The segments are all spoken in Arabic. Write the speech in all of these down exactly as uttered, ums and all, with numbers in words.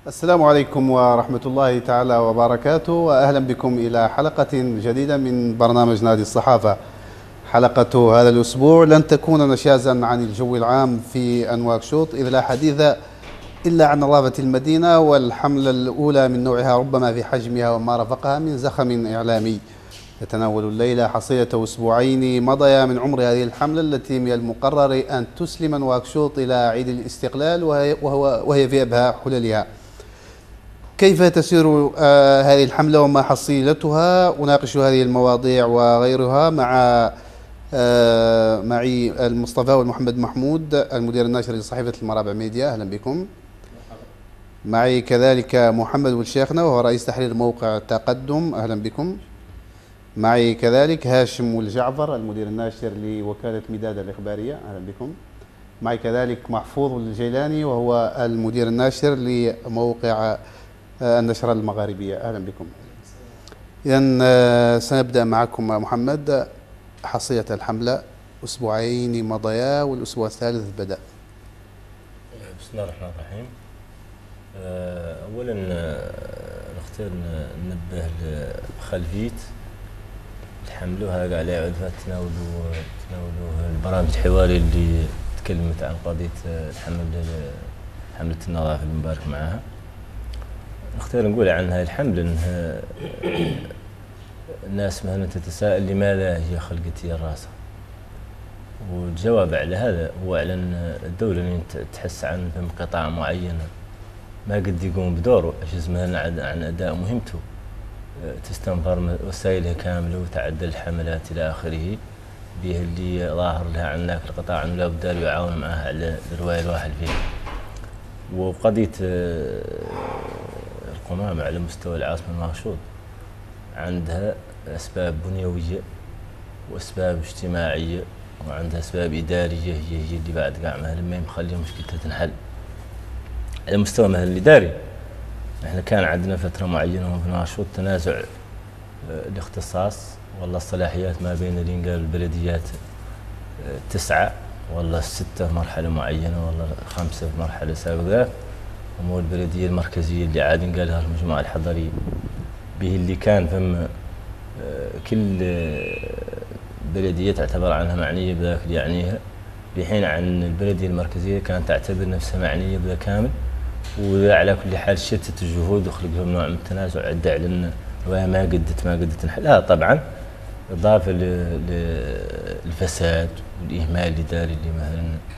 السلام عليكم ورحمة الله تعالى وبركاته، وأهلا بكم إلى حلقة جديدة من برنامج نادي الصحافة. حلقة هذا الأسبوع لن تكون نشازا عن الجو العام في نواكشوط، إذ لا حديث إلا عن نظافة المدينة والحملة الأولى من نوعها ربما في حجمها وما رافقها من زخم إعلامي. يتناول الليلة حصيلة أسبوعين مضيا من عمر هذه الحملة التي من المقرر أن تسلم نواكشوط إلى عيد الاستقلال وهي, وهو وهي في أبهى حللها. كيف تسير آه هذه الحملة وما حصيلتها؟ أناقش هذه المواضيع وغيرها مع آه معي المصطفى والمحمد محمود المدير الناشر لصحيفة المرابع ميديا، أهلا بكم. معي كذلك محمد والشيخنا وهو رئيس تحرير موقع تقدم، أهلا بكم. معي كذلك هاشم والجعفر المدير الناشر لوكالة مداد الإخبارية، أهلا بكم. معي كذلك محفوظ الجيلاني وهو المدير الناشر لموقع النشرة المغاربية، أهلا بكم. إذن سنبدأ معكم محمد. حصيلة الحملة أسبوعين مضيا والأسبوع الثالث بدأ. بسم الله الرحمن الرحيم. أولا نختار ننبه لخلفية الحملة وهذا على عرفة تناولوا تناولوا البرامج الحوارية اللي تكلمت عن قضية الحملة حملة النظافة المبارك معها. نختار نقول عن هذه الحملة أنها الناس مثلا تتساءل لماذا هي خلقت هي الراسة، والجواب على هذا هو على أن الدولة اللي تحس عن فهم قطاع معين ما قد يقوم بدوره عجز مثلا عن أداء مهمته، تستنفر وسائلها كاملة وتعدل الحملات إلى آخره، به اللي ظاهر لها عن ذاك القطاع أنه لا بد أن يعاون معها على الرواية الواحد فيه. وقضية القمامة على مستوى العاصمة نواكشوط عندها أسباب بنيوية وأسباب اجتماعية وعندها أسباب إدارية هي هي اللي بعد قاع مثلا ما مخلي مشكلتها تنحل. على مستوى مثلا الإداري احنا كان عندنا فترة معينة في نواكشوط تنازع الاختصاص والله الصلاحيات ما بين اللي قال البلديات تسعة والله ستة في مرحلة معينة والله خمسة في مرحلة سابقة، ومو البلدية المركزية اللي عاد قالها المجموعة الحضرية به اللي كان فم كل بلدية تعتبر عنها معنية بذاك اللي يعنيها، بحين عن البلدية المركزية كانت تعتبر نفسها معنية بذا كامل. وعلى كل حال شتت الجهود وخلق لهم نوع من التنازع أدى على أن الرواية ما قدت ما قدت نحلها، طبعا إضافة للفساد والإهمال الإداري اللي مثلا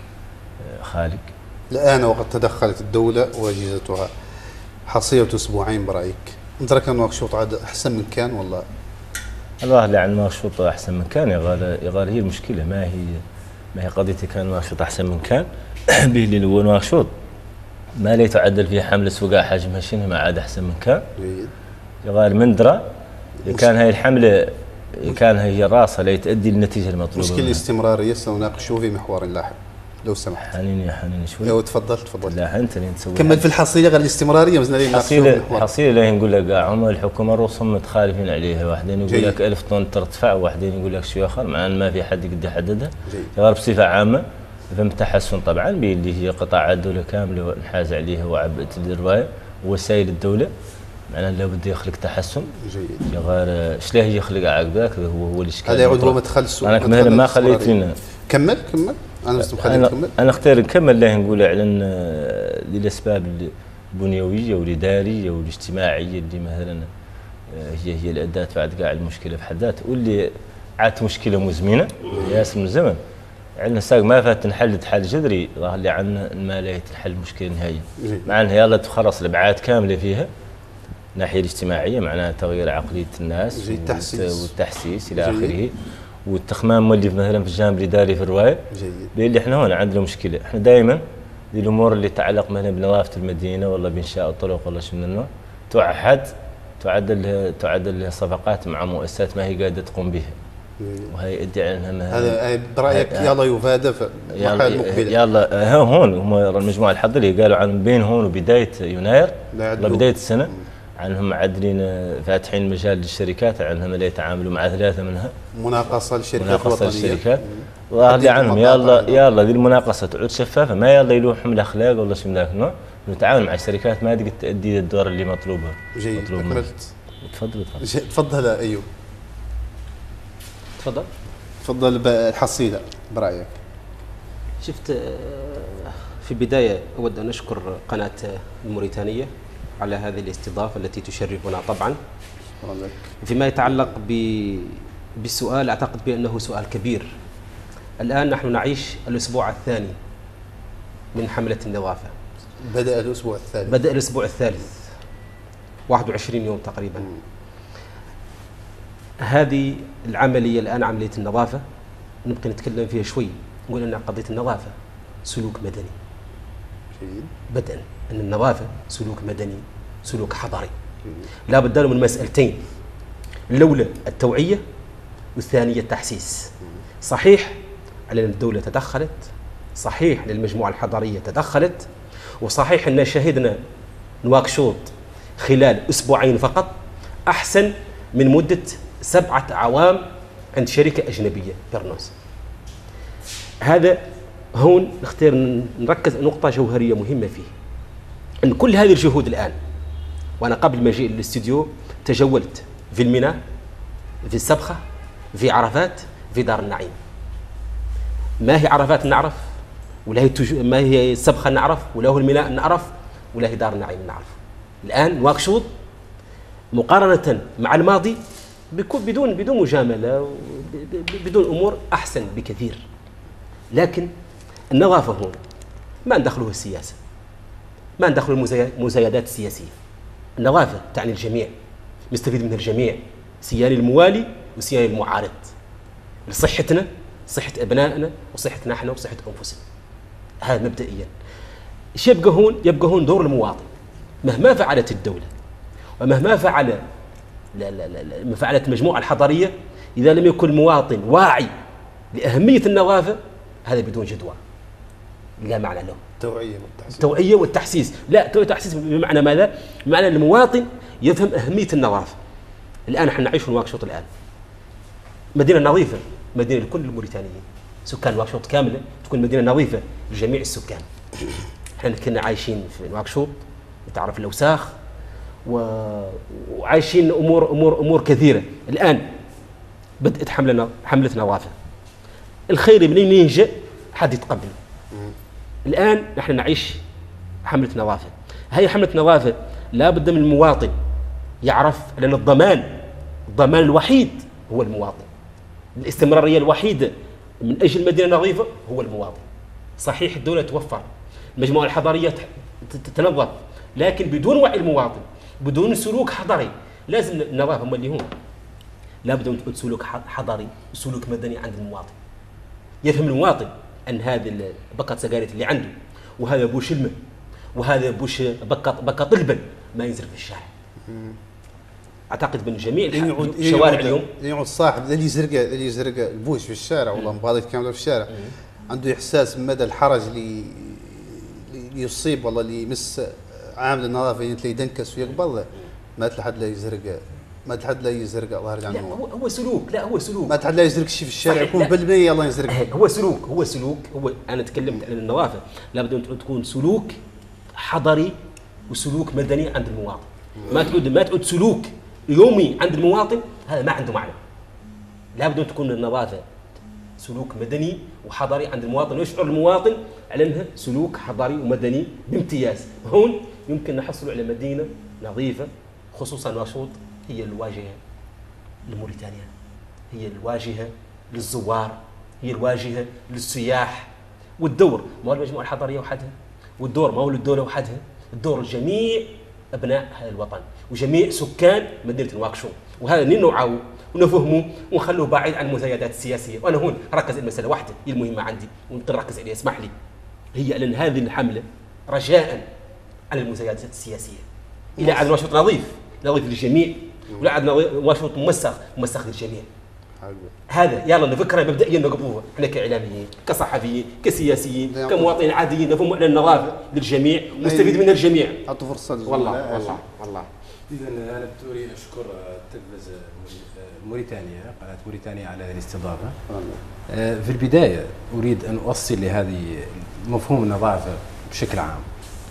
خالق. الآن وقد تدخلت الدولة وأجهزتها، حصيلة أسبوعين برأيك أنت كان نواكشوط عاد أحسن من كان والله؟ الله اللي عن نواكشوط أحسن من كان يغال يغال هي المشكلة، ما هي ما هي قضية كان نواكشوط أحسن من كان به اللي هو نواكشوط ما لي تعدل فيها حملة سوقاء حجمها شنو ما عاد أحسن من كان. جيد. يغال مندرة كان هاي الحملة كان هي راسها لتؤدي للنتيجة المطلوبة. مشكلة الاستمرارية سنناقشه في محور لاحق لو سمحت. حنين يا حنين شوي. ايوه تفضل تفضل. لا انت اللي تسوي. كمل في الحصيلة غير الاستمرارية مزنا حصيلة حصيلة لا نقول لك هم الحكومة الرسم متخالفين عليها، واحدين يقول لك ألف طن ترتفع وواحدين يقول لك شيء آخر مع أن ما في حد يقدر يحددها. غير بصفة عامة فهم تحسن طبعا اللي هي قطاع الدولة كاملة ونحاز عليها وعبئة الرواية ووسائل الدولة معناه لا بده يخلق تحسن. جيد. غير شلاه يخلق عقدك هو هو الاشكال. هذا يعود هو مدخل السوق. انا مثلا ما خليت لنا كمل كمل انا مستمخلي نكمل. انا اختار نكمل له نقول على للاسباب البنيويه والاداريه والاجتماعيه اللي مثلا هي هي الاداه بعد كاع المشكله في حد ذاتها، واللي عادت مشكله مزمنه ياسر من الزمن. عندنا ساق ما فات تنحل حل جذري ظهر لي عنا ما لا تنحل مشكله نهائيه. مع انها يلا تخلص الابعاد كامله فيها الناحيه الاجتماعيه معناها تغيير عقليه الناس والتحسيس الى اخره، والتخمام مولي مثلا في الجانب الاداري في الروايه. جيد. اللي احنا هون عندنا مشكله، احنا دائما الامور اللي تتعلق مثلا بنظافه المدينه ولا بانشاء الطرق ولا شيء من النوع توعد تعدل لها تعدل لها صفقات مع مؤسسات ما هي قاعده تقوم بها. وهي ادعي انها هذا برايك يلا يفادى في المرحله المقبله. يلا هون هم المجموعه الحضريه قالوا عن بين هون وبدايه يناير ولا بدايه السنه عنهم معدلين فاتحين مجال للشركات عنهم لا يتعاملوا مع ثلاثه منها مناقصه للشركات مناقصه للشركات وهذه عنهم يلا يلا ذي المناقصه تعود شفافه ما يلا يلوحهم الاخلاق ولا شيء من ذاك النوع نتعاون مع الشركات ما قد تأدي الدور اللي مطلوبه. جيد، مطلوب أكملت. تفضل تفضل. تفضل أيوب. تفضل. تفضل بالحصيلة برأيك. شفت في البداية أود أن أشكر قناة الموريتانية على هذه الاستضافة التي تشرفنا طبعا. فيما يتعلق بالسؤال، أعتقد بأنه سؤال كبير. الآن نحن نعيش الأسبوع الثاني من حملة النظافة. بدأ الأسبوع الثالث. بدأ الأسبوع الثالث، واحد وعشرين يوم تقريبا. م. هذه العملية الآن عملية النظافة نبقى نتكلم فيها شوي، نقول أن قضية النظافة سلوك مدني. جيد. بدءا أن النظافة سلوك مدني، سلوك حضري. لا بد له من مسألتين، الأولى التوعية والثانية التحسيس. صحيح على أن الدولة تدخلت، صحيح أن المجموعة الحضرية تدخلت، وصحيح أن شهدنا نواكشوط خلال أسبوعين فقط أحسن من مدة سبعة أعوام عند شركة أجنبية بيرنوس. هذا هون نختار نركز نقطة جوهرية مهمة فيه، أن كل هذه الجهود الآن، وأنا قبل ما أجي للاستوديو تجولت في الميناء، في السبخة، في عرفات، في دار النعيم. ما هي عرفات نعرف، ولا هي تج... ما هي السبخة نعرف، ولا هو الميناء نعرف، ولا هي دار النعيم نعرف. الآن نواكشوط مقارنة مع الماضي بدون بدون مجاملة، بدون أمور أحسن بكثير. لكن النظافة هون ما ندخله السياسة، ما ندخله المزايدات السياسية. النظافة تعني الجميع، مستفيد منها الجميع، سيان الموالي وسيان المعارض، لصحتنا، صحة أبنائنا، وصحتنا احنا، وصحة أنفسنا. هذا مبدئيا. ايش يبقى هون؟ يبقى هون دور المواطن. مهما فعلت الدولة ومهما فعل لا لا لا ما فعلت المجموعة الحضرية، إذا لم يكن المواطن واعي لأهمية النظافة، هذا بدون جدوى، لا معنى له. التوعية والتحسيس. التوعية والتحسيس، لا توعية والتحسيس بمعنى ماذا؟ بمعنى المواطن يفهم أهمية النظافة. الآن احنا نعيش في نواكشوط الآن مدينة نظيفة، مدينة لكل الموريتانيين، سكان نواكشوط كاملة تكون مدينة نظيفة لجميع السكان. احنا كنا عايشين في نواكشوط تعرف الأوساخ و... وعايشين أمور أمور أمور كثيرة. الآن بدأت حملة حملة نظافة، الخير منين ينجأ حد يتقبل. الآن نحن نعيش حملة نظافة. هي حملة نظافة لا بد من المواطن يعرف أن الضمان الضمان الوحيد هو المواطن، الاستمرارية الوحيدة من أجل مدينة نظيفة هو المواطن. صحيح الدولة توفر، المجموعة الحضرية تتنظف، لكن بدون وعي المواطن، بدون سلوك حضري. لازم النظافة هم اللي هم لابد من سلوك حضري وسلوك مدني عند المواطن. يفهم المواطن أن هذه بقة سجارة اللي عنده، وهذا بوش الماء، وهذا بوش بقة بقة البن ما ينزل في الشارع. اعتقد بان جميع الشوارع اليوم يقعد صاحب اللي يزرق اللي يزرق البوش في الشارع، والله مبادئ كامله في الشارع، عنده احساس بمدى الحرج اللي اللي يصيب، والله اللي يمس عامل النظافه يتلاقي يدنكس ويقبل، ما تلحد لا يزرق، ما تلحد لا يزرق الله يرجع عنه. هو هو سلوك، لا هو سلوك، ما تلحد لا يزرق شيء في الشارع يكون بالمية الله يزرق. هو سلوك، هو سلوك هو انا تكلمت عن النظافه، لابد ان تكون سلوك حضري وسلوك مدني عند المواطن. ما تعود ما تعود سلوك يومي عند المواطن، هذا ما عنده معنى. لابد ان تكون النظافه سلوك مدني وحضري عند المواطن، ويشعر المواطن على انها سلوك حضري ومدني بامتياز. هون يمكن نحصل على مدينه نظيفه، خصوصا نواكشوط هي الواجهه لموريتانيا، هي الواجهه للزوار، هي الواجهه للسياح. والدور ما هو المجموعه الحضريه وحدها، والدور ما هو للدوله وحدها، الدور جميع ابناء هذا الوطن وجميع سكان مدينه نواكشوط. وهذا نوعه ونفهمه ونخلوه بعيد عن المزايدات السياسيه. وانا هون ركز المساله واحده هي المهمه عندي ونركز عليها، اسمح لي، هي ان هذه الحمله رجاء على المزايدات السياسيه الى عاد نواكشوط نظيف نظيف للجميع، ولا عاد نواكشوط موسخ موسخ للجميع. هذا يلا نفكرها مبدئيا نقبلوها احنا كاعلاميين كصحفيين كسياسيين كمواطنين عاديين، نفهموا ان النظافه للجميع مستفيد منها الجميع. اعطوا فرصه والله والله والله. اذا انا اريد اشكر التلفزه موريتانيا، قناه موريتانيا على هذه الاستضافه. في البدايه اريد ان اوصل لهذه مفهوم النظافه بشكل عام.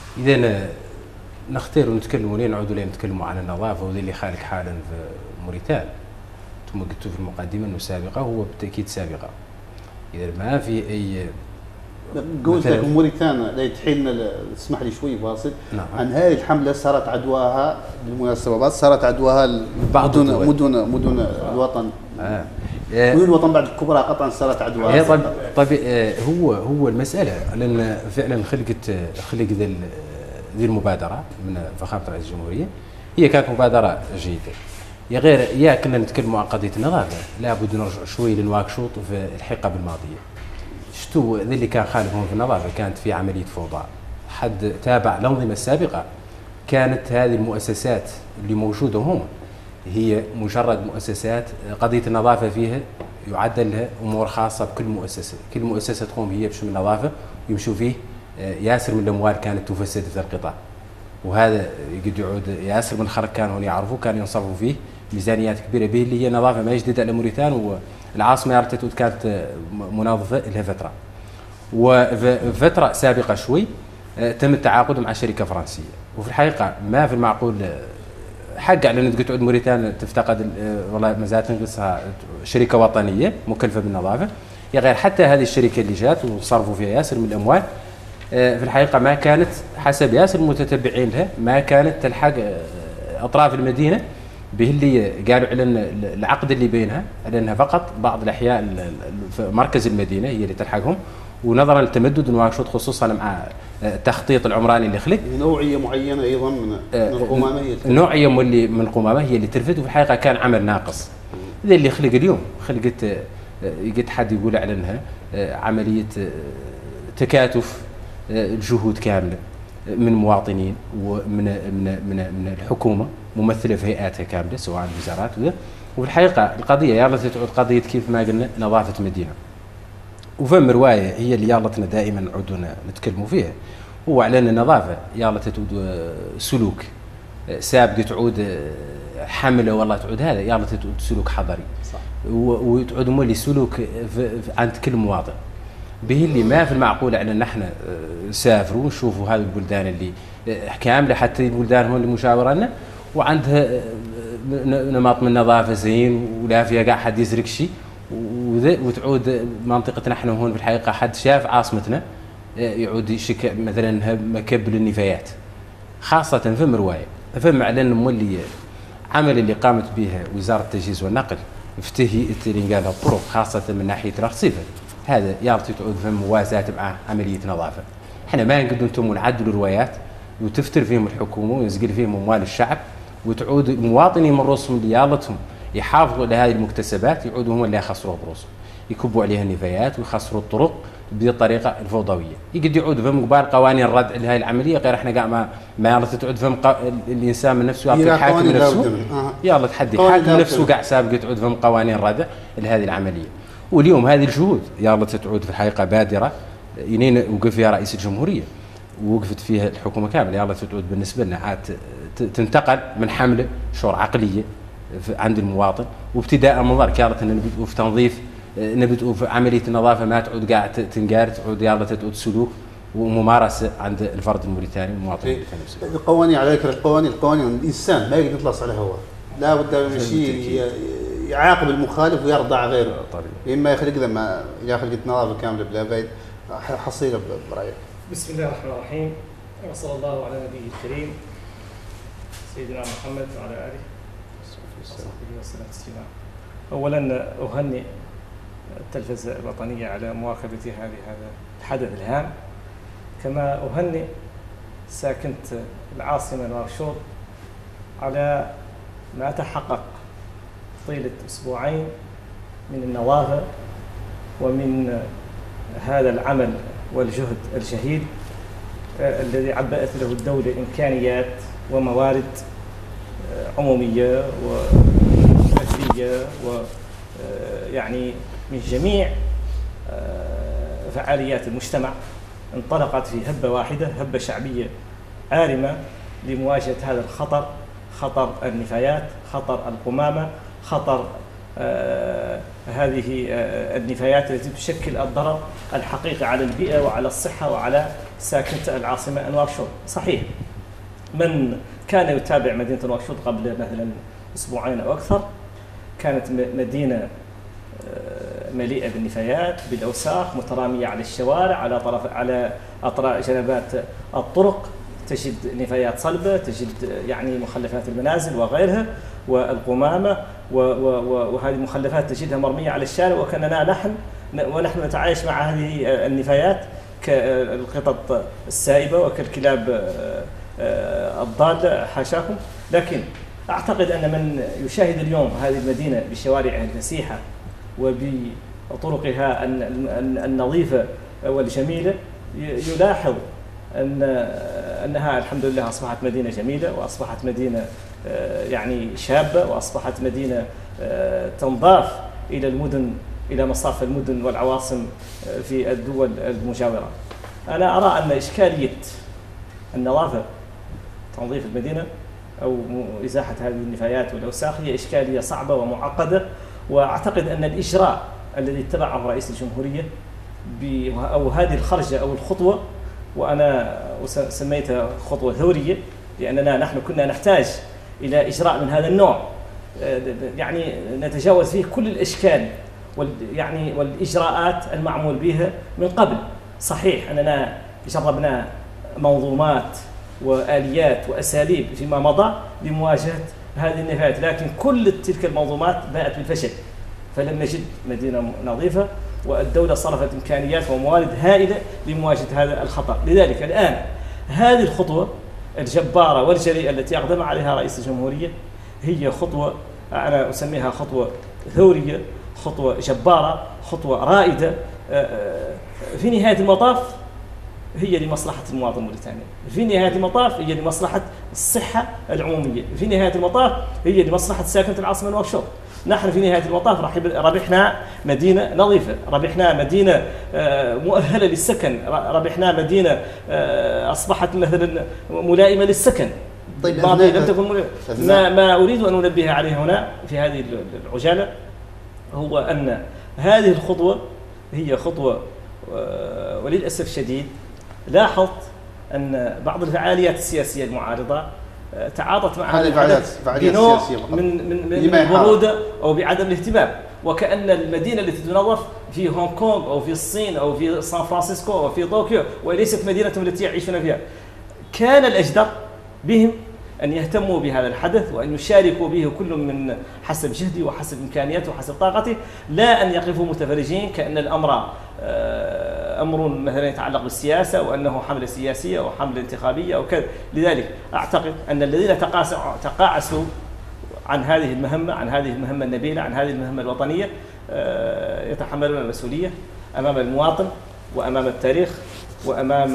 اذا نختار ونتكلموا لين نعودوا لين نتكلموا عن النظافه وذي اللي خالق حالا في موريتان. انتم قلتوا في المقدمه انه سابقه، هو بالتاكيد سابقه. اذا ما في اي قلت لك موريتان لا تحيلنا، اسمح لي شوي فاصل. نعم. عن هذه الحمله صارت عدواها بالمناسبه، صارت عدواها مدن مدن مدن الوطن. آه. مدن الوطن بعد الكبرى قطعا صارت عدواها. طيب طيب هو هو المساله لان فعلا خلقت خلق ذي ذي المبادره من فخامه رئيس الجمهوريه، هي كانت مبادره جيده. يا غير يا كنا نتكلموا عن قضيه النظافه، لابد نرجع شوي للواكشوط في الحقبه الماضيه. شتو ذي اللي كان خالفهم في النظافه؟ كانت في عمليه فوضى. حد تابع الانظمه السابقه كانت هذه المؤسسات اللي موجوده هون هي مجرد مؤسسات قضيه النظافه فيها يعدل لها امور خاصه بكل مؤسسه، كل مؤسسه تقوم هي بشؤون النظافه ويمشوا فيه ياسر من الاموال كانت تفسد في القطاع. وهذا قد يعود ياسر من الخلق كانوا هون يعرفوا، كانوا ينصرفوا فيه ميزانيات كبيره به اللي هي نظافه ما جديده على موريتان، والعاصمه يارتتوت كانت مناظفه لها فتره. وفتره سابقه شوي تم التعاقد مع شركه فرنسيه، وفي الحقيقه ما في المعقول حق على ان تقعد موريتان تفتقد والله ما زالت تنقصها شركه وطنيه مكلفه بالنظافه. يا غير حتى هذه الشركه اللي جات وصرفوا فيها ياسر من الاموال في الحقيقه ما كانت حسب ياسر المتتبعين لها ما كانت تلحق اطراف المدينه به اللي قالوا على العقد اللي بينها، على انها فقط بعض الاحياء في مركز المدينه هي اللي تلحقهم. ونظرا للتمدد نواكشوط خصوصا مع التخطيط العمراني اللي خلق نوعيه معينه ايضا من القمامه، هي نوعيه من من القمامه هي اللي ترفد، وفي الحقيقه كان عمل ناقص. ذي اللي خلق اليوم خلقت يقد حد يقول على انها عمليه تكاتف الجهود كامله من مواطنين ومن من من من الحكومه ممثله في هيئاتها كامله سواء الوزارات وذا. وفي الحقيقه القضيه يلا تعود قضيه كيف ما قلنا نظافه مدينه. وفم روايه هي اللي يالتنا دائما نعودنا نتكلموا فيها، هو على ان النظافه يلا تعود سلوك سابق، تعود حمله والله تعود هذا يلا تعود سلوك حضري. صح. وتعود مولي سلوك عند كل مواطن به اللي ما في المعقول على ان احنا نسافروا ونشوفوا هذه البلدان اللي كامله حتى البلدان هون اللي مشاوره لنا وعندها نمط من النظافه زين ولا فيها قاع حد يزرق شيء، وتعود منطقتنا احنا هون في الحقيقه حد شاف عاصمتنا يعود يشك مثلا مكب للنفايات خاصه فم روايه فم اعلن مولي عمل اللي قامت به وزاره التجهيز والنقل في تهيئه قالها الطرق خاصه من ناحيه الرصيفه. هذا يعطي تعود في موازاه مع عمليه نظافه. احنا ما نقدر انتم نعدلوا الروايات وتفتر فيهم الحكومه وينزقل فيهم اموال الشعب وتعود المواطنين من رؤوسهم اللي يالتهم يحافظوا على هذه المكتسبات يعودوا هم اللي يخسروا برؤوسهم، يكبوا عليها النفايات ويخسروا الطرق بطريقه الفوضويه. يقد يعود فهم قبال قوانين الردع لهذه العمليه غير احنا قاع ما ما يلا تعود فهم الانسان من نفسه يعطي الحاكم من نفسه يلا تحدي حاكم نفسه قاع سابق تعود فهم قوانين الردع لهذه العمليه. واليوم هذه الجهود يلا تعود في الحقيقه بادره ينين وقف فيها رئيس الجمهوريه ووقفت فيها الحكومه كامله يلا تعود بالنسبه لنا عاد تنتقل من حمله شعور عقليه عند المواطن وابتداء من ذلك يلا نبدأ في تنظيف نبدأ في عمليه النظافه ما تعود قاعد تنقار تعود يلا تعود سلوك وممارسه عند الفرد الموريتاني المواطن الموريتاني. القوانين على ذكر القوانين القوانين الانسان ما يقدر يطلص على هو لا بد من شيء يعاقب المخالف ويرضع غيره طبيعي. اما يخلق لما يخلق نظافه كامله بلا بيت حصيله برايك. بسم الله الرحمن الرحيم وصلى الله على نبيه الكريم سيدنا محمد وعلى اله وصحبه وسلم تسليما. اولا اهنئ التلفزه الوطنيه على مواكبه هذه هذا الحدث الهام، كما اهنئ ساكنه العاصمه نواكشوط على ما تحقق طيله اسبوعين من النظافه ومن هذا العمل والجهد الشهيد الذي عبأت له الدولة إمكانيات وموارد عمومية وفردية ويعني من جميع فعاليات المجتمع انطلقت في هبة واحدة، هبة شعبية عارمة لمواجهة هذا الخطر، خطر النفايات، خطر القمامة، خطر آه هذه آه النفايات التي تشكل الضرر الحقيقي على البيئة وعلى الصحة وعلى ساكنة العاصمة نواكشوط. صحيح من كان يتابع مدينة نواكشوط قبل مثلا أسبوعين أو أكثر كانت مدينة مليئة بالنفايات بالأوساخ مترامية على الشوارع على طرف على أطراف جنبات الطرق، تجد نفايات صلبة، تجد يعني مخلفات المنازل وغيرها والقمامة وهذه المخلفات تجدها مرمية على الشارع، وكأننا نحن ونحن نتعايش مع هذه النفايات كالقطط السائبة وكالكلاب الضالة حاشاكم. لكن أعتقد أن من يشاهد اليوم هذه المدينة بشوارعها الفسيحة وبطرقها النظيفة والجميلة يلاحظ أن أنها الحمد لله أصبحت مدينة جميلة، وأصبحت مدينة يعني شابة، وأصبحت مدينة تنضاف إلى المدن إلى مصاف المدن والعواصم في الدول المجاورة. أنا أرى أن إشكالية النظافة تنظيف المدينة أو إزاحة هذه النفايات والأوساخ هي إشكالية صعبة ومعقدة، وأعتقد أن الإجراء الذي اتبعه رئيس الجمهورية أو هذه الخرجة أو الخطوة، وأنا سميتها خطوة ثورية لأننا نحن كنا نحتاج إلى إجراء من هذا النوع يعني نتجاوز فيه كل الأشكال يعني والإجراءات المعمول بها من قبل. صحيح أننا جربنا منظومات وآليات وأساليب فيما مضى لمواجهة هذه النفايات، لكن كل تلك المنظومات باءت بالفشل، فلم نجد مدينة نظيفة، والدولة صرفت إمكانيات وموارد هائلة لمواجهة هذا الخطر. لذلك الآن هذه الخطوة الجبارة والجريئة التي أقدم عليها رئيس الجمهورية هي خطوة أنا أسميها خطوة ثورية، خطوة جبارة، خطوة رائدة في نهاية المطاف هي لمصلحة المواطن الموريتاني، في نهاية المطاف هي لمصلحة الصحة العمومية، في نهاية المطاف هي لمصلحة ساكنة العاصمة نواكشوط. نحن في نهاية المطاف ربحنا مدينة نظيفة، ربحنا مدينة مؤهلة للسكن، ربحنا مدينة أصبحت مثلا ملائمة للسكن. طيب لم تكن ملائمة. ما, ما أريد أن أنبه عليه هنا في هذه العجالة هو أن هذه الخطوة هي خطوة وللأسف الشديد لاحظت أن بعض الفعاليات السياسية المعارضة تعاطت مع هذه الفعاليات بنوع من من من البرودة أو بعدم الاهتمام، وكأن المدينة التي تنظف في هونغ كونغ أو في الصين أو في سان فرانسيسكو أو في طوكيو وليست مدينتهم التي يعيشون فيها. كان الأجدر بهم أن يهتموا بهذا الحدث وأن يشاركوا به كل من حسب جهده وحسب إمكانياته وحسب طاقته، لا أن يقفوا متفرجين كأن الأمر أمر مثلا يتعلق بالسياسة وأنه حملة سياسية أو حملة انتخابية أو كذا. لذلك أعتقد أن الذين تقاعسوا عن هذه المهمة عن هذه المهمة النبيلة عن هذه المهمة الوطنية يتحملون المسؤولية أمام المواطن وأمام التاريخ وأمام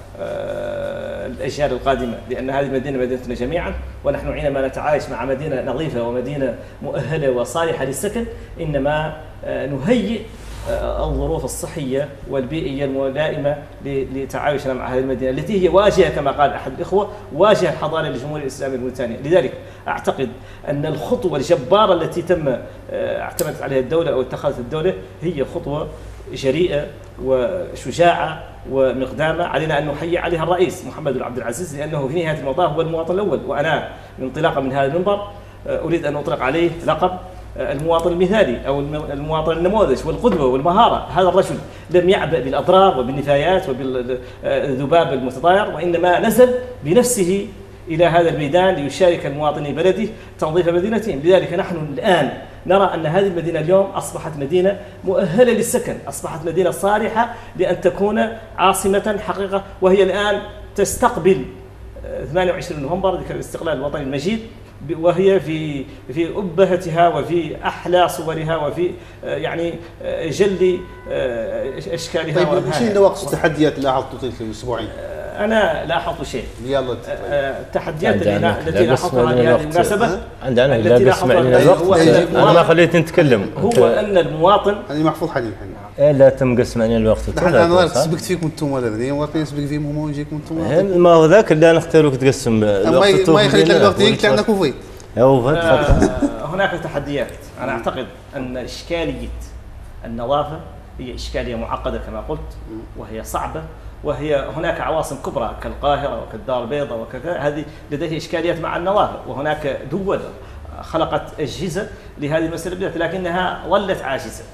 الأجيال القادمة، لأن هذه المدينة مدينتنا جميعا، ونحن حينما نتعايش مع مدينة نظيفة ومدينة مؤهلة وصالحة للسكن إنما نهيئ الظروف الصحية والبيئية الملائمة لتعايشنا مع هذه المدينة التي هي واجهة كما قال أحد الإخوة واجهة حضارة للجمهورية الإسلامية الموريتانية. لذلك أعتقد أن الخطوة الجبارة التي تم اعتمدت عليها الدولة أو اتخذت الدولة هي خطوة جريئة وشجاعة ومقدامة علينا أن نحيي عليها الرئيس محمد بن عبد العزيز، لأنه في نهاية المطاف هو المواطن الأول. وأنا انطلاقا من هذا المنبر أريد أن أطلق عليه لقب المواطن المثالي أو المواطن النموذج والقدوة والمهارة. هذا الرجل لم يعبأ بالأضرار وبالنفايات وبالذباب المتطاير، وإنما نزل بنفسه إلى هذا الميدان ليشارك المواطني بلده تنظيف مدينتهم. لذلك نحن الآن نرى أن هذه المدينة اليوم أصبحت مدينة مؤهلة للسكن، أصبحت مدينة صالحة لأن تكون عاصمة حقيقة، وهي الآن تستقبل ثمانية وعشرين نوفمبر ذكرى الاستقلال الوطني المجيد، وهي في في أبهتها وفي أحلى صورها وفي يعني جل أشكالها. طيب وش نواقص التحديات اللي لاحظتوا طيل في الأسبوعين؟ أنا لاحظت شيء. يلا التحديات التي لاحظتها لهذه المناسبة عندنا لا بسمعني الوقت أنا ما خليت نتكلم هو أن المواطن أنا محفوظ حديث إيه لا تم قسمعني الوقت. نحن أنا سبقت فيكم أنتم ولا ذي وقت يسبق فيهم هم ويجيكم أنتم. ما هو ذاك اللي أنا اختاروك تقسم الوقت. ما يخليك الوقت يجيك لأنك وفيت. يا وفيت هناك تحديات. أنا أعتقد أن إشكالية النظافة هي إشكالية معقدة كما قلت، وهي صعبة، وهي هناك عواصم كبرى كالقاهرة وكالدار البيضاء وكذا، هذه لديها إشكاليات مع النظافة، وهناك دول خلقت أجهزة لهذه المسألة بالذات لكنها ظلت عاجزة.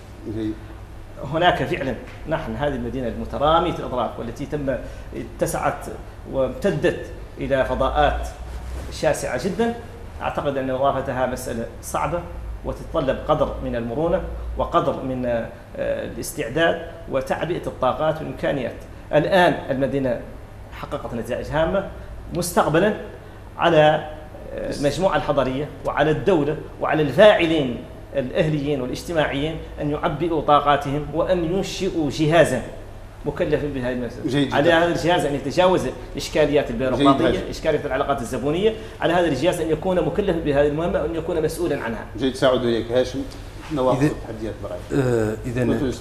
هناك فعلا نحن هذه المدينة المترامية الأضراف والتي تم اتسعت وامتدت إلى فضاءات شاسعة جدا، أعتقد أن نظافتها مسألة صعبة وتتطلب قدر من المرونة وقدر من الاستعداد وتعبئة الطاقات والإمكانيات. الآن المدينة حققت نتائج هامة، مستقبلا على المجموعة الحضرية وعلى الدولة وعلى الفاعلين الأهليين والاجتماعيين أن يعبئوا طاقاتهم وأن ينشئوا جهازا مكلف بهذه المسألة. على هذا الجهاز أن يتجاوز إشكاليات البيروقراطية، إشكاليات العلاقات الزبونية، على هذا الجهاز أن يكون مكلفا بهذه المهمة وأن يكون مسؤولا عنها. جيد، ساعد إليك هاشم. نواقص التحديات برأيك. آه إذا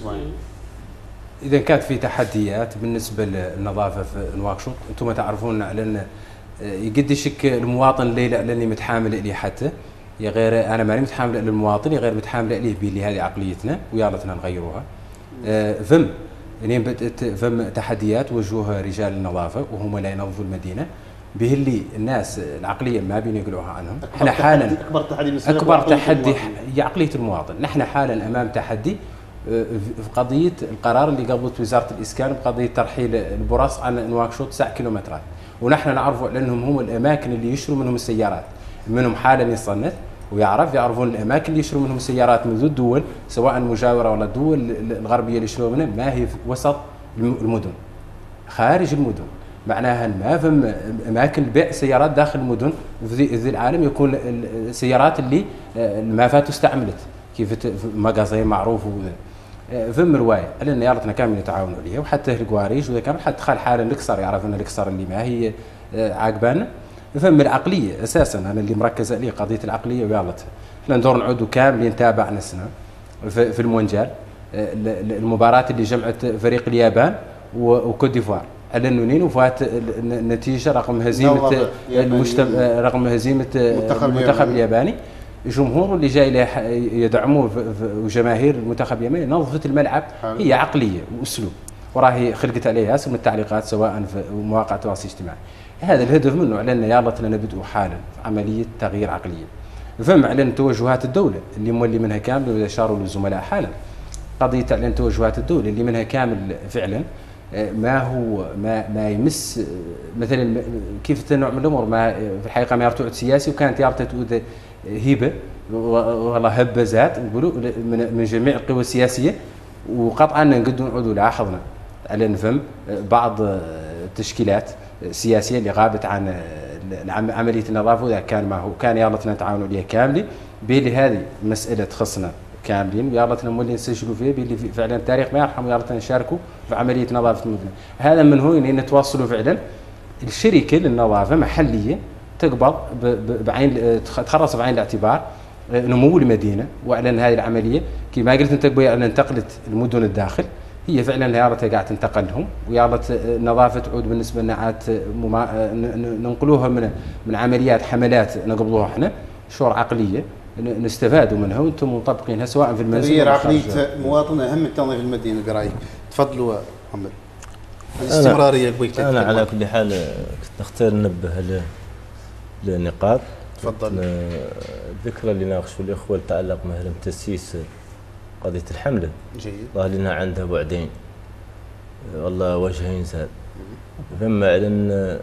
إذا كانت في تحديات بالنسبة للنظافة في نواكشوط، أنتم تعرفون على أن يقدشك المواطن اللي لاني متحامل اليه حتى يا غير انا ماني متحامل للمواطن يا غير متحامل اليه بلي هذه عقليتنا ويالتنا نغيروها. فم يعني بدات فم تحديات وجهوها رجال النظافه وهم لا ينظفوا المدينه به اللي الناس العقليه ما بين يقولوها عنهم. احنا حالا اكبر تحدي اكبر تحدي هي عقليه المواطن. نحن حالا امام تحدي في قضيه القرار اللي قبضت وزاره الاسكان بقضيه ترحيل البراص عن نواكشوط تسع كيلومترات، ونحن نعرف لانهم هم الاماكن اللي يشروا منهم السيارات، منهم حالا يصنف ويعرف يعرفون الاماكن اللي يشروا منهم السيارات من ذو الدول سواء مجاوره ولا الدول الغربيه اللي يشروا منها ما هي في وسط المدن، خارج المدن. معناها ما فهم اماكن بيع سيارات داخل المدن في ذي العالم يكون السيارات اللي ما فاتوا استعملت كيف مغازين معروف فم روايه لان يارتنا كامل يتعاونوا عليها وحتى القواريج وذا كامل حتى خال حالا الاكسر يعرف ان الاكسر اللي ما هي عاقبانا. فم العقليه اساسا انا اللي مركز عليه قضيه العقليه ويالتها. احنا ندور نعودوا كاملين تابعنا السنه في المونديال المباراه اللي جمعت فريق اليابان وكوت ديفوار على النونين وفات النتيجه رقم هزيمه المجتمع رقم هزيمه المنتخب الياباني. الجمهور اللي جاي يدعموه وجماهير المنتخب الياباني نظفت الملعب هي عقليه واسلوب وراهي خلقت عليه ياسر من التعليقات سواء في مواقع التواصل الاجتماعي. هذا الهدف منه علنا يالتنا نبدأ حالا في عمليه تغيير عقليه. فهم علن توجهات الدوله اللي مولي منها كامل واذا اشاروا للزملاء حالا قضيه علن توجهات الدوله اللي منها كامل فعلا ما هو ما ما يمس مثلا كيف نوع من الامور ما في الحقيقه ما يرتعد سياسي وكانت يرتعد هبه والله هبه ذات نقولوا من, من جميع القوى السياسيه وقطعا نقدروا نعودوا لاحظنا على نفهم بعض التشكيلات السياسيه اللي غابت عن عمليه النظافه وذا كان ما هو كان يالتنا نتعاونوا عليها كامله بلي هذه مساله تخصنا كاملين ويالتنا مولين نسجلوا فيه بلي فعلا التاريخ ما يرحم ويالتنا نشاركوا في عمليه نظافه المدن. هذا من هو ان نتواصلوا فعلا الشركه للنظافه محليه تقبض بعين تخرص بعين الاعتبار نمو المدينه واعلن هذه العمليه كما قلت انت قبل ان انتقلت المدن الداخل هي فعلا يارتها قاعد تنتقل لهم ويارت النظافه تعود بالنسبه لنا عاد ننقلوها من من عمليات حملات نقبضوها احنا شعور عقليه نستفادوا منها وانتم مطبقينها سواء في المنزل تغيير عقليه مواطن اهم من تنظيف المدينه برايك. تفضلوا محمد. الاستمراريه البيت انا على كل حال كنت نختار ننبه لنقاط. تفضل. الذكرى اللي ناقشوا الاخوه تتعلق مثلا بتاسيس قضيه الحمله. جيد. ظهر لنا عندها بعدين والله وجهين زاد. فما علن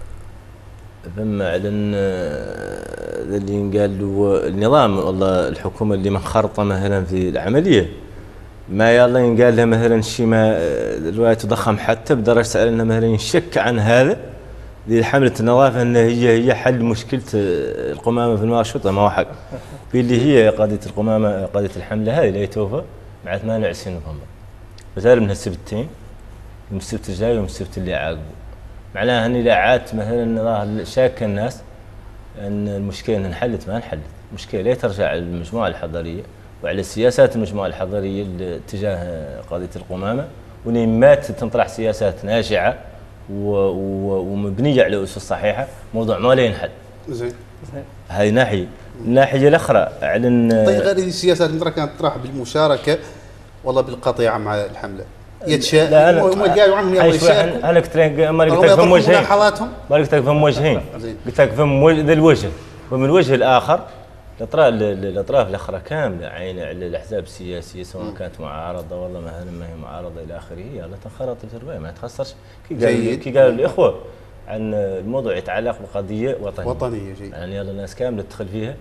فما علن اللي ينقال له النظام والله الحكومه اللي منخرطه مثلا في العمليه ما يلا ينقال لها مثلا شيء ما الروايه تضخم حتى بدرجه انها مثلا ينشك عن هذا لحمله النظافه ان هي هي حل مشكله القمامه في النواكشوط. ما هو حق اللي هي قضيه القمامه قضيه الحمله هذه لا توفى مع ثمانية وعشرين نوفمبر مثلا من السبتين يوم السبت الجاي ويوم السبت اللي عاقبه. معناها اني لا عادت مثلا شاك الناس ان المشكله ان انحلت ما انحلت. المشكله لا ترجع على المجموعه الحضريه وعلى سياسات المجموعه الحضريه تجاه قضيه القمامه ولما تنطرح سياسات ناجعه ومبنيه على اسس صحيحه موضوع ما لا ينحل. زين. هذه ناحيه. الناحيه الاخرى على ان طيب غير هذه السياسات اللي كانت تطرح بالمشاركه والله بالقطيعه مع الحمله يتشاء لا انا هم قالوا عنهم يلا يشاركوا. انا قلت لك ما قلت لك فهم وجهين ملاحظاتهم ما قلت لك فهم وجهين قلت لك فهم ذا الوجه. ومن الوجه الاخر الاطراف الاطراف الاخرى كامله عين على الاحزاب السياسيه سواء كانت معارضه والله ما ما هي معارضه الى اخره يلا تنخرط في الروايه ما تخسرش. كي قال كي قالوا الاخوه عن الموضوع يتعلق بقضيه وطنيه وطنيه جيد يعني يلا الناس كامله تدخل فيها.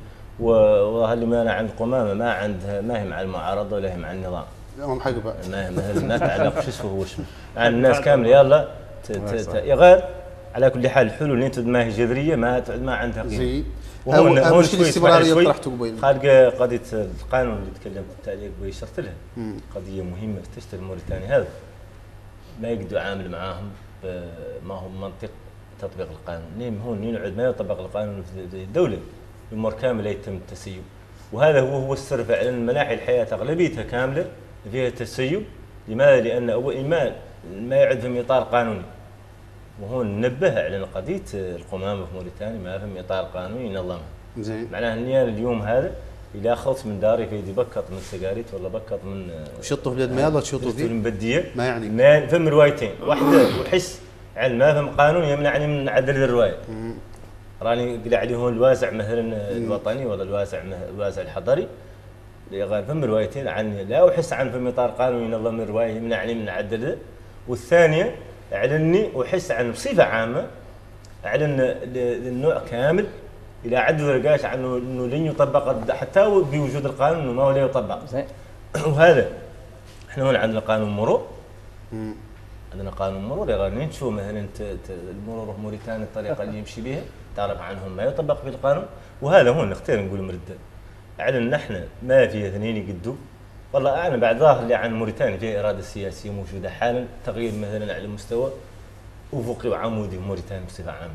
وهل ما انا عند القمامه ما عندها ما هي مع المعارضه ولا هي مع النظام هم حق بعض ما ما, ما تعلق شو اسمه هو شنو يعني الناس كامله يلا غير على كل حال الحلول اللي انت ما هي جذريه ما ما عندها قيمه. وهون هون شوي الاستمراريه طرحته قبيل خارج قضيه القانون اللي تكلمت عليه قبيل شرت لها قضيه مهمه تشتري موريتانيا هذا ما يقدر يعامل معاهم ما هو منطق تطبيق القانون. لين هون ينعد ما يطبق القانون في الدوله الامور كامله يتم التسيب. وهذا هو هو السر فعلا مناحي الحياه اغلبيتها كامله فيها تسيب. لماذا؟ لان اول ايمان ما يعد في اطار قانوني. وهون ننبه على قضيه القمامه في موريتانيا ما في اطار قانوني ينظمها. زين معناها اني انا اليوم هذا اذا اخذت من داري في يدي بكط من سيجاريت ولا بكط من شطوا في بلاد ما يلا تشطوا فيه المبديه ما يعني ما فهم روايتين واحده وحس على ما فهم قانون يمنعني من عدل الروايه. راني قل عليه هون الوازع مثلا الوطني ولا الوازع الوازع الحضري غير فهم روايتين عني لا احس عن فهم اطار قانوني ينظم الروايه يمنعني من عدل. والثانيه على اني احس عن بصفه عامه على ان النوع كامل الى عدد درجات عنه انه لن يطبق حتى بوجود القانون انه ما هو لا يطبق. وهذا احنا هون عندنا قانون مرور عندنا قانون مرور يعني نشوف مثلا المرور في موريتانيا الطريقه اللي يمشي بها تعرف عنهم ما يطبق في القانون. وهذا هون نختار نقول مرده على ان احنا ما في اثنين يقدوا والله اعلم بعد ظاهر اللي عن موريتانيا فيها اراده سياسيه موجوده حالا تغيير مثلا على مستوى افقي وعمودي في موريتانيا بصفه عامه.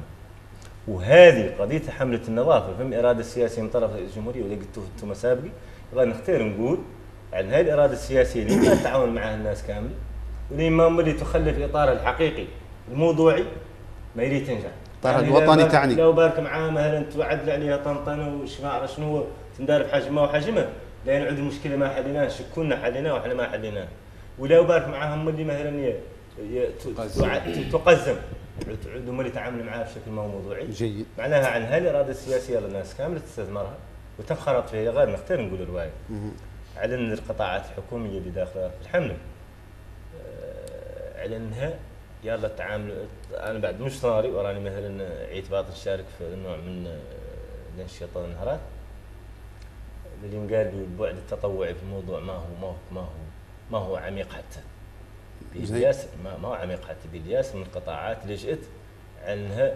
وهذه قضيه حمله النظافه فهم اراده سياسيه من طرف الجمهوريه واللي قلتوا انتم سابقين يبغى نختار نقول عن هذه الاراده السياسيه اللي ما تتعاون معها الناس كامل واللي ما اللي تخلي في اطارها الحقيقي الموضوعي ما يريد تنجح. طيب الوطني تعني لو بارك معاه مثلا توعد عليها طنطنه وش ما اعرف شنو تندار بحجمها وحجمها لان عندنا المشكله ما حليناها شكونا حليناها واحنا ما حليناها. ولو بارك معاهم اللي مثلا تقزم عندهم اللي يتعاملوا معها بشكل ما هو موضوعي جيد. معناها عن هذه الاراده السياسيه للناس كامله تستثمرها وتنخرط فيها غير نختار نقول الروايه على ان القطاعات الحكوميه اللي داخله في الحمله على انها يلا التعامل. انا بعد مش ناري وراني مثلا عيت باطل شارك في نوع من الانشطه والنهارات اللي قال البعد التطوعي في الموضوع ما هو ما هو ما هو ما هو عميق حتى بياس ما, ما هو عميق حتى بياس من القطاعات اللي جئت عنها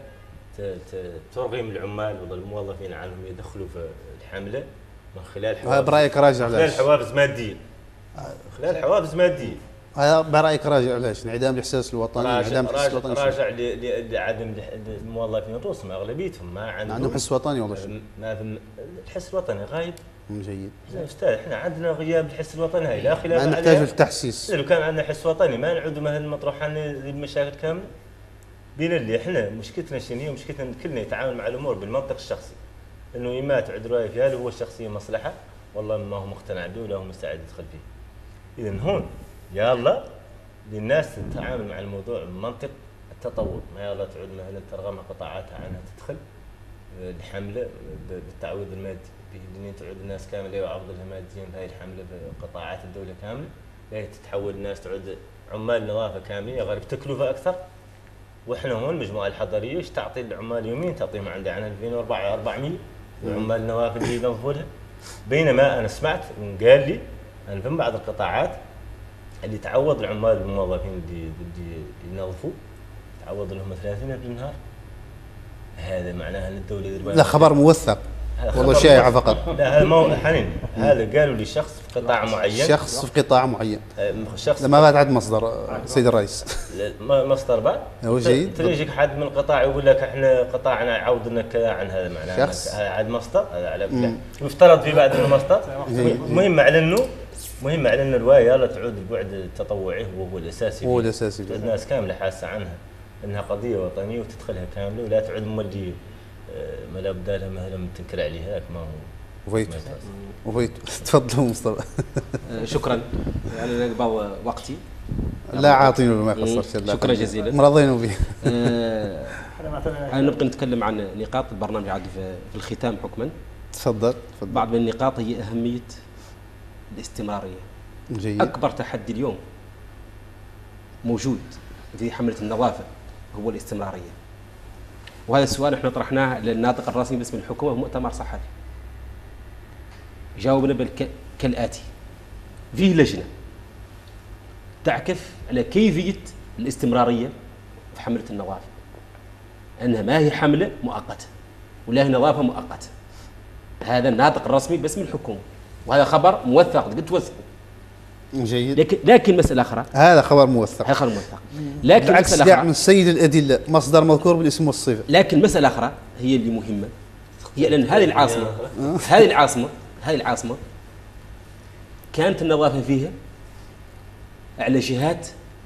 ترغم العمال ولا الموظفين عنهم يدخلوا في الحمله من خلال حوافز برايك راجع خلال حوافز ماديه خلال حوافز ماديه هذا برايك راجع علاش انعدام الاحساس الوطني انعدام الاحساس الوطني راجع لعدم الموظفين الرسمي اغلبيتهم ما عندهم عندهم حس وطني والله ما الحس الوطني غايب. جيد استاذ احنا عندنا غياب الحس الوطني هاي لا خلاف عليه نحتاج للتحسيس. لو كان عندنا حس وطني ما نعودوا مثلا مطروحين المشاكل كامله بين اللي احنا مشكلتنا شنو هي مشكلتنا كلنا يتعامل مع الامور بالمنطق الشخصي انه اما تعد راي في هل هو الشخصيه مصلحه والله ما هو مقتنع به ولا هو مستعد يدخل فيه. اذا هون يلا للناس تتعامل مع الموضوع بمنطق التطور ما يلا تعود مثلا ترغمها قطاعاتها عنها تدخل الحمله بالتعويض المادي اللي تعود الناس كامله يعوض لها ماديا بهاي الحمله بقطاعات الدوله كامله لا تتحول الناس تعود عمال نظافه كاملين غير بتكلفه اكثر. واحنا هون المجموعه الحضريه ايش تعطي العمال يومين تعطيهم عندي عن ألفين وأربعمية وعمال النظافه اللي ينظفوا لها. بينما انا سمعت قال لي ان في بعض القطاعات اللي تعوض العمال الموظفين اللي اللي ينظفوا تعوض لهم ثلاثين ألف بالنهار. هذا معناه ان الدوله يدير لا خبر موثق والله شائع فقط. لا هذا مو حنين هذا قالوا لي شخص في قطاع معين شخص في قطاع معين شخص ما بعد عاد مصدر سيد الرئيس مصدر بعد هو جيد تجيك حد من القطاع يقول لك احنا قطاعنا يعوض لنا كذا عن هذا معناه شخص هذا عاد مصدر هذا على يفترض في بعد المصدر. مهم على انه مهم على ان الروايه لا تعود البعد التطوعي هو الاساسي هو الاساسي الناس كامله حاسه عنها انها قضيه وطنيه وتدخلها كامله ولا تعود موليه ما لا بد لها ما لم تنكر عليها ما هو وفيت وفيت تفضلوا مصطفى. شكرا. يعني أنا قبل وقتي لا عاطينه ما يقصرش. شكرا جزيلا. مرضينه به. أنا نبقى نتكلم عن نقاط البرنامج عاد في الختام حكما. تفضل تفضل. بعض من النقاط هي أهمية الاستمرارية. جيد. أكبر تحدي اليوم موجود في حملة النظافة هو الاستمرارية. وهذا السؤال احنا طرحناه للناطق الرسمي باسم الحكومة في مؤتمر صحفي. جاوبنا بالك... كالآتي: فيه لجنة تعكف على كيفية الاستمرارية في حملة النظافة، أنها ما هي حملة مؤقتة ولا هي نظافة مؤقتة. هذا الناطق الرسمي باسم الحكومة، وهذا خبر موثق قد توثقوا. جيد. لكن لكن مسألة أخرى، هذا خبر موثق. هذا خبر موثق. لكن بالعكس مسألة جاء أخرى من سيد الأدلة، مصدر مذكور بالاسم والصفة. لكن مسألة أخرى هي اللي مهمة، هي أن هذه العاصمة هذه العاصمة هذه العاصمة كانت النظافة فيها على جهات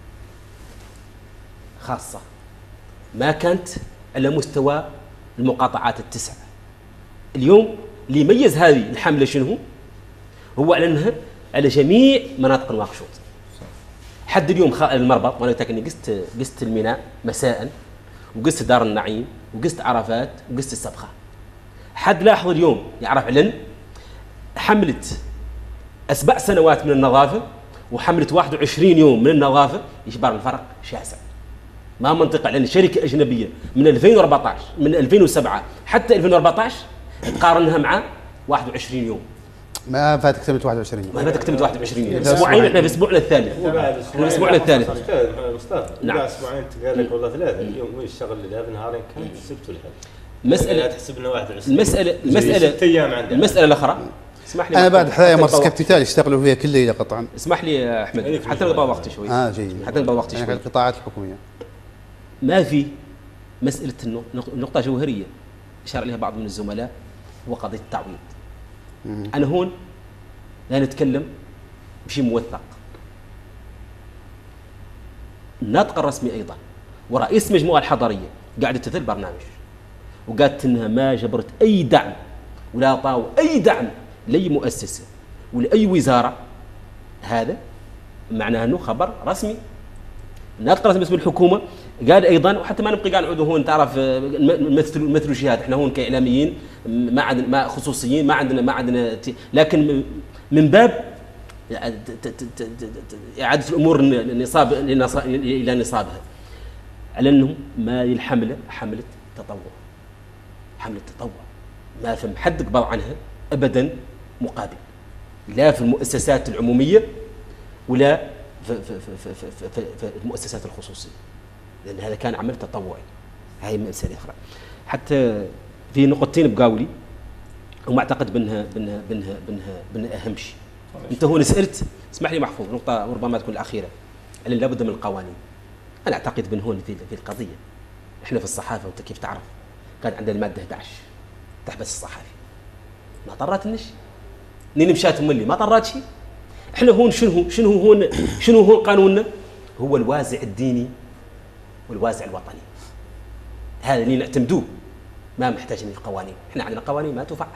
خاصة، ما كانت على مستوى المقاطعات التسع. اليوم اللي يميز هذه الحملة شنو؟ هو على أنها على جميع مناطق نواكشوط. حد اليوم المربط، وأنا أتذكر إني قست قست الميناء مساء، وقست دار النعيم، وقست عرفات، وقست السبخة. حد لاحظ اليوم يعرف علن حملة أسبع سنوات من النظافة وحملة واحد وعشرين يوم من النظافة يشبر الفرق شاسع. ما منطقة، لأن شركة أجنبية من ألفين وأربعة عشر من ألفين وسبعة حتى ألفين وأربعة عشر تقارنها مع واحد وعشرين يوم. ما فاتك تمت واحد وعشرين يوم. ما فاتك تمت واحد وعشرين يوم. أسبوعين إحنا في أسبوعنا الثالث. في أسبوعنا الثالث. نعم. أسبوعين تقال لك والله ثلاثة اليوم وين الشغل اللي ذا نهارين كان السبت والحد. مسألة تحسب لنا واحد وعشرين. المسألة المسألة المسألة الأخرى. اسمح لي. أنا بعد حذايا مرسى كابيتال يشتغلوا فيها كل ليلة قطعا. اسمح لي يا أحمد حتى نبغى وقت شوي. آه جيد. حتى نبغى وقت شوي. يعني القطاعات الحكومية. ما في مسألة النقطة جوهرية أشار إليها بعض من الزملاء هو قضية التعويض. أنا هون لا نتكلم بشيء موثق. الناطق الرسمي أيضا ورئيس المجموعة الحضرية قاعدة تثل برنامج وقالت إنها ما جبرت أي دعم ولا طاو أي دعم لأي مؤسسة ولأي وزارة. هذا معناه أنه خبر رسمي. الناطق الرسمي باسم الحكومة قال أيضا، وحتى ما نبقي قاعد نعود هون تعرف نمثل نمثل جهات، احنا هون كإعلاميين ما عندنا ما خصوصيين ما عندنا ما عندنا لكن من باب إعادة الأمور النصاب إلى نصابها، على أنه ما الحملة حملة تطوع. حملة تطوع ما فهم حد قبل عنها أبدا مقابل، لا في المؤسسات العمومية ولا في, في, في, في, في, في المؤسسات الخصوصية، لأن هذا كان عمل تطوعي. هاي مسألة أخرى. حتى في نقطتين بقاولي وما أعتقد بأنها بأنها بأنها بأنها بأنها أهم شيء. أنت هون سألت، اسمح لي محفوظ، نقطة ربما تكون الأخيرة، اللي لابد من القوانين. أنا أعتقد بأن هون في في القضية إحنا في الصحافة وأنت كيف تعرف كان عندنا المادة أحد عشر تحبس الصحافي، ما طرات النش نين مشات ملي ما طرات شيء. إحنا هون شنو شنو هون شنو هون قانوننا؟ هو الوازع الديني والوازع الوطني، هذا اللي نعتمدوه، ما محتاج من القوانين. إحنا عندنا قوانين ما تفعل.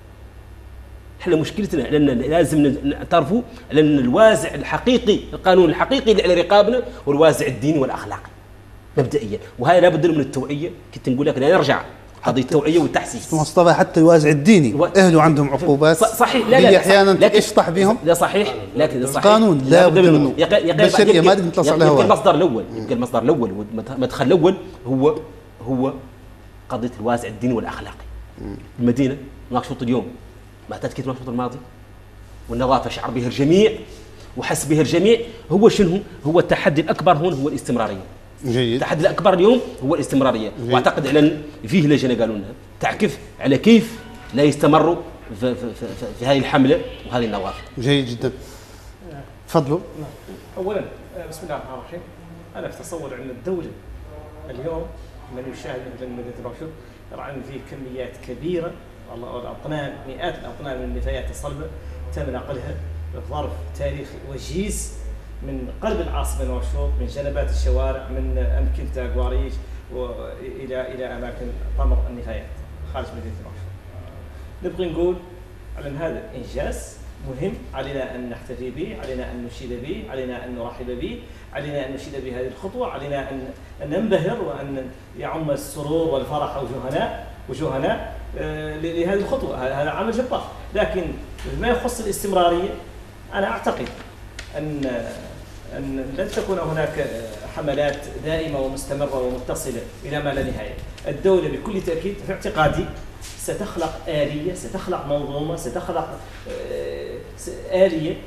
إحنا مشكلتنا لأن لازم نعترفوا لأن الوازع الحقيقي القانون الحقيقي اللي على رقابنا هو الوازع الديني والأخلاقي مبدئيا، وهذا لابد من التوعية. كنت نقول لك لا نرجع قضية التوعية والتحسيس. مصطفى حتى الوازع الديني و... أهله عندهم عقوبات صحيح، لا لا أحيانا تشطح بهم. لا صحيح، لكن صحيح قانون لا بد منه بشرية ما تقدر تصل لها. يبقى المصدر الأول يبقى المصدر الأول والمدخل الأول هو هو قضية الوازع الديني والأخلاقي. المدينة نواكشوط اليوم ما تذكر نواكشوط الماضي، والنظافة شعر بها الجميع وحس بها الجميع. هو شنو هو التحدي الأكبر هون؟ هو الاستمرارية. جيد. التحدي الأكبر اليوم هو الاستمرارية. جيد. واعتقد على فيه لجنة قالوا لنا تعكف على كيف لا يستمروا في, في, في, في, في هذه الحملة وهذه النظافة. جيد جدا. تفضلوا. أولا بسم الله الرحمن الرحيم. أنا أتصور أن الدولة اليوم من يشاهد مثلا مدينة نواكشوط يرى أن فيه كميات كبيرة والله الأطنان مئات الأطنان من النفايات الصلبة تم نقلها بظرف تاريخي وجيز من قلب العاصمة نواكشوط، من جنبات الشوارع، من أمكنة قواريج وإلى إلى أماكن طمر النفايات. خارج مدينه نواكشوط. نبغي نقول على ان هذا انجاز مهم، علينا ان نحتفي به، علينا ان نشيد به، علينا ان نرحب به، علينا ان نشيد بهذه الخطوه، علينا ان ان ننبهر وان يعم السرور والفرح وجوهنا وجوهنا لهذه الخطوه. هذا عمل جبار. لكن ما يخص الاستمراريه، انا اعتقد ان ان لن تكون هناك حملات دائمه ومستمره ومتصله الى ما لا نهايه. الدوله بكل تاكيد في اعتقادي ستخلق آلية، ستخلق منظومة، ستخلق آلية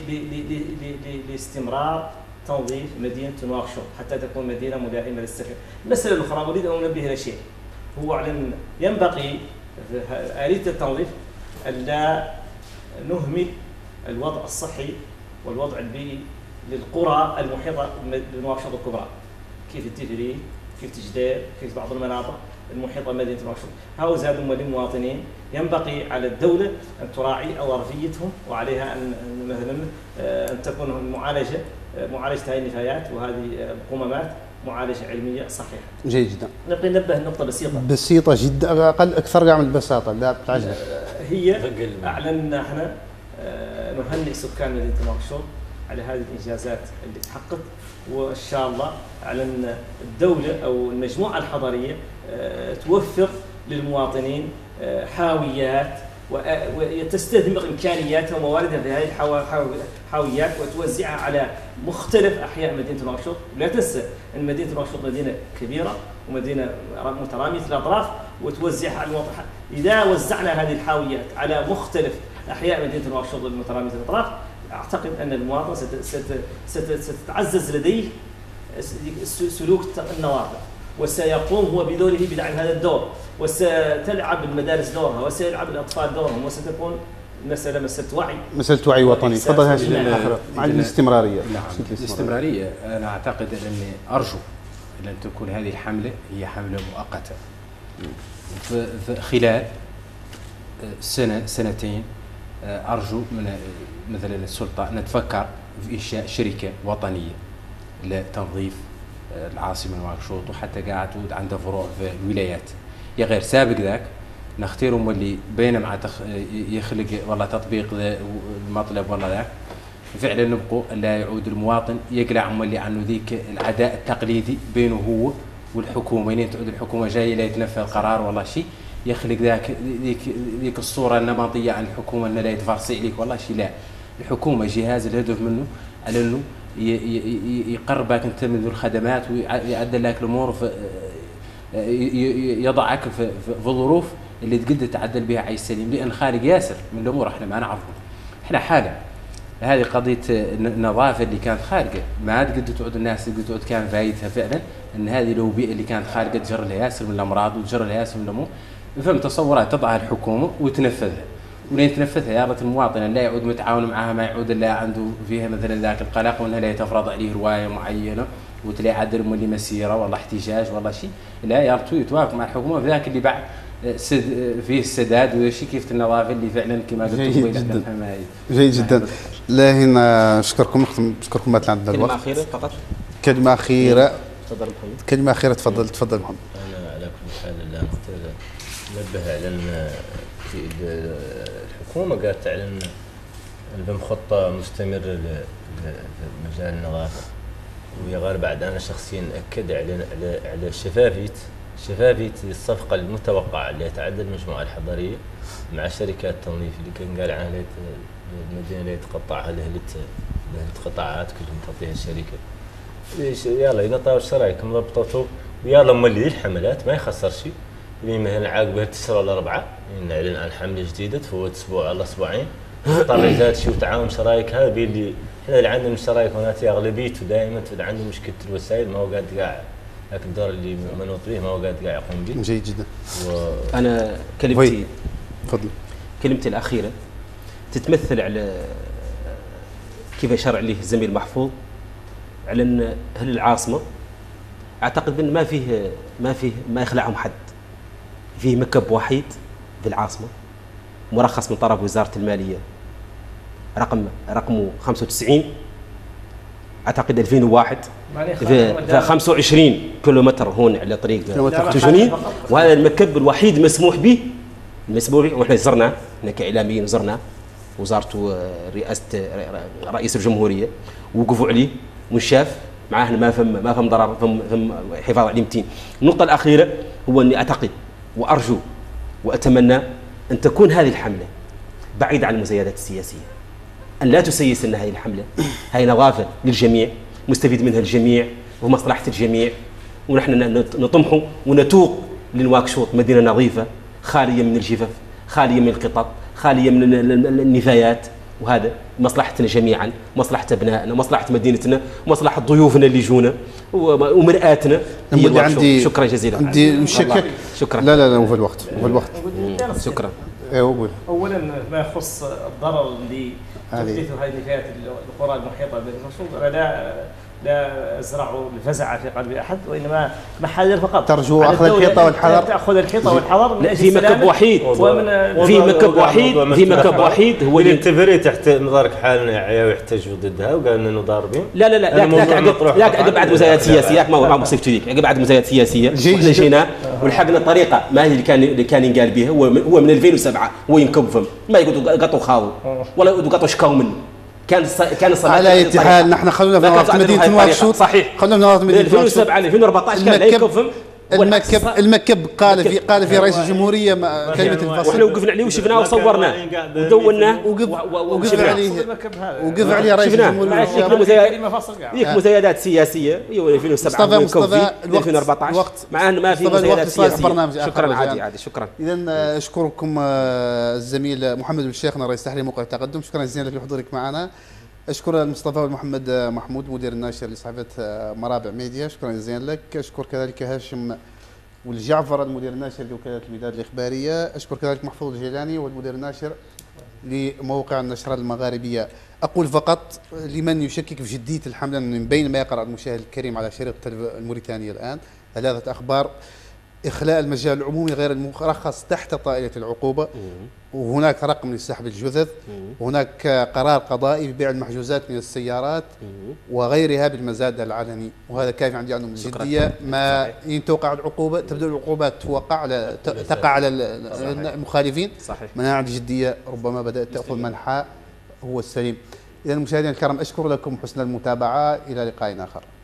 لاستمرار تنظيف مدينة نواكشوط حتى تكون مدينة ملائمة للسكن. المسألة الأخرى أريد أن أنبه إلى شيء، هو على أن ينبغي في آلية التنظيف ألا نهمل الوضع الصحي والوضع البيئي للقرى المحيطة بنواكشوط الكبرى، كيف التفريد، كيف تجدير، كيف بعض المناطق المحيطة بمدينة نواكشوط. هؤلاء زادوا للمواطنين، ينبغي على الدولة أن تراعي أولويتهم، وعليها أن مثلا أن تكون المعالجة معالجة هذه النفايات وهذه القمامات معالجة علمية صحيحة. جيد جدا. نبغي ننبه نقطة بسيطة. بسيطة جدا، أقل أكثر قاع من البساطة، لا بالعجلة. هي أعلنا احنا نهنئ سكان مدينة نواكشوط على هذه الإنجازات اللي تحققت، وإن شاء الله على أن الدولة أو المجموعة الحضرية توفر للمواطنين حاويات وتستثمر إمكانياتها ومواردها في هذه الحاويات وتوزعها على مختلف أحياء مدينة نواكشوط. ولا تنسى أن مدينة نواكشوط مدينة كبيرة ومدينة مترامية الأطراف، وتوزعها على المواطنين. إذا وزعنا هذه الحاويات على مختلف أحياء مدينة نواكشوط المترامية الأطراف، أعتقد أن المواطن ستتعزز لديه سلوك النظافة، وسيقوم هو بدوره بدعم هذا الدور، وستلعب المدارس دورها، وسيلعب الأطفال دورهم، وستكون مسألة مسألة وعي مسألة وعي وطني. تفضل هاشم. مع الاستمرارية. نعم. الاستمرارية أنا أعتقد أني أرجو أن تكون هذه الحملة هي حملة مؤقتة في خلال سنة سنتين. أرجو من مثلا السلطة أن تفكر في إنشاء شركة وطنية لتنظيف العاصمة نواكشوط، وحتى قاعد عنده فروع في الولايات. يا غير سابق ذاك نختارهم اللي بينما تخ... يخلق والله تطبيق المطلب والله ذاك فعلا نبقوا لا يعود المواطن يقلع اللي عنه ذيك العداء التقليدي بينه هو والحكومة. يعني تعود الحكومة جاية لا يتنفذ قرار والله شيء، يخلق ذاك ذيك ذيك الصورة النمطية عن الحكومة أن لا يتفرسي عليك والله شيء. لا، الحكومة جهاز الهدف منه على أنه يقربك أنت من الخدمات ويعدل لك الأمور، يضعك في ظروف اللي تقدر تعدل بها عيش سليم. لأن خارج ياسر من الأمور احنا ما نعرفه. احنا حالة هذه قضية النظافة اللي كانت خارجة ما تقدر تعود الناس تقدر تعود كان فايدها فعلا أن هذه لو بيئة اللي كانت خارجة تجر لها ياسر من الأمراض وتجر لها ياسر من الأمور. فهم تصورات تضعها الحكومة وتنفذها، ولين تنفذها يا ريت المواطن لا يعود متعاون معها، ما يعود الا عنده فيها مثلا ذاك القلق وانها لا تفرض عليه روايه معينه وتلاقي عدل مولي مسيره والله احتجاج والله شيء. لا يا ريت يتوافق مع الحكومه في ذاك اللي بعد سد فيه السداد وشيء كيف النظافه اللي فعلا كما قلت جيد جدا. جيد جدا. لا هنا نشكركم نشكركم ما عندنا الوقت. كلمه اخيره فقط. كلمه اخيره. تفضل محمد. كلمه اخيره تفضل تفضل محمد. انا على كل حال لا نبه على ان الحكومه قالت تعلن بمخطه مستمره لمجال النظافه، ويا غير بعد انا شخصيا اكد على على على شفافيه شفافيه الصفقه المتوقعه اللي تعدى المجموعه الحضريه مع شركات التنظيف اللي كان قال عنها المدينه اللي تقطعها لهلت لهلت قطاعات كلهم تعطيها الشركه. يلا ينطوا ايش رايكم ضبطتوا ويلا مولي الحملات ما يخسر شيء. اللي مثلا عاقبه تسعة ولا أربعة نعلن عن حمله جديده تفوت اسبوع ولا اسبوعين طبعا زاد شيء وتعاون شرايك. هذا اللي احنا اللي عندنا الشرايك هناك اغلبيته دائما عنده مشكله الوسائل ما هو قاعد قاعد، لكن الدور اللي منوط به ما هو قاعد قاعد يقوم به. جيد جدا. و... انا كلمتي تفضل. كلمتي الاخيره تتمثل على كيف اشار عليه الزميل محفوظ على ان اهل العاصمه اعتقد ان ما فيه ما فيه ما يخلعهم حد. فيه مكب وحيد في العاصمة مرخص من طرف وزارة المالية رقم رقمه خمسة وتسعين اعتقد ألفين وواحد معني في خالد في خمسة وعشرين كيلومتر هون على طريق كيلومتر تجنين، فقط. وهذا المكب الوحيد مسموح به المسموح به، واحنا زرناه احنا كاعلاميين زرناه وزارته رئاسه رئيس الجمهوريه ووقفوا عليه ونشاف معاه ما فهم ما فهم ضرر فهم, فهم حفاظ على المتين. النقطه الاخيره هو اني اعتقد وارجو واتمنى ان تكون هذه الحمله بعيده عن المزايدات السياسيه، ان لا تسيس لنا هذه الحمله، هذه نظافه للجميع مستفيد منها الجميع ومصلحه الجميع، ونحن نطمح ونتوق لنواكشوط مدينه نظيفه خاليه من الجفاف، خاليه من القطط، خاليه من النفايات، وهذا مصلحتنا جميعا، مصلحه ابنائنا، مصلحه مدينتنا، مصلحه ضيوفنا اللي يجونا ومرآتنا. نمد عندي شكرا جزيلا. عندي نشكك. شكرا. لا لا لا هو في الوقت هو الوقت. شكرا. ايوه قول. اولا ما يخص الضرر اللي تحدثه هذه النفايات القرى المحيطه بالمشروع، انا لا لا ازرع الفزع في قلب احد، وانما محاذير فقط. ترجو اخذ الحيطه والحذر. تاخذ الحيطه والحذر لا في مكب وحيد ومن في مكب وحيد في مكب وحيد هو اللي انتفري تحت مدارك حالنا عيا ويحتجوا ضدها وقال اننا ضاربين. لا لا لا لا عقب لا عقب بعد مزايدات سياسيه ما ما مصيبته ذيك، عقب بعد مزايدات سياسيه احنا جينا ولحقنا الطريقه ما هي اللي كان اللي كان ينقال بها، هو هو من ألفين وسبعة هو ينكب فم ما يقولوا قطوا خاو ولا يقولوا قطوا شكاو منه. كان كان الصراحه على اي حال نحن خلونا في نظافه مدينه نواكشوط. صحيح خلونا في نظافه مدينه ألفين وسبعة ألفين وأربعطاش كان لا يكفم المكب. المكب قال في قال في رئيس الجمهوريه كلمه الفصل، واحنا وقفنا عليه وشفناه وصورناه ودوناه وقف عليه وقف عليه رئيس الجمهوريه. ذيك مزايدات سياسيه هي ألفين وسبعة مصطفى مصطفى ألفين وأربعطاش مع انه ما في مزايدات سياسيه. شكرا عادي عادي شكرا. اذا اشكركم الزميل محمد الشيخنا رئيس تحرير موقع التقدم، شكرا جزيلا لك لحضورك معنا. اشكر المصطفى والمحمد محمود مدير الناشر لصحيفه مرابع ميديا، شكرا جزيلا لك. اشكر كذلك هاشم والجعفر المدير الناشر لوكاله الميدان الاخباريه. اشكر كذلك محفوظ الجيلاني والمدير الناشر لموقع النشره المغاربيه. اقول فقط لمن يشكك في جديه الحمله من بين ما يقرا المشاهد الكريم على شريط الموريتانيه الان ثلاثه اخبار: إخلاء المجال العمومي غير المرخص تحت طائلة العقوبة، وهناك رقم لسحب الجثث، وهناك قرار قضائي ببيع المحجوزات من السيارات وغيرها بالمزاد العلني، وهذا كافي عندي عنهم الجدية. ما إن توقع العقوبة تبدأ العقوبات توقع على تقع على المخالفين. صحيح. مناعة الجدية ربما بدأت تأخذ منحى هو السليم. إذا مشاهدينا الكرام أشكر لكم حسن المتابعة، إلى لقاء آخر.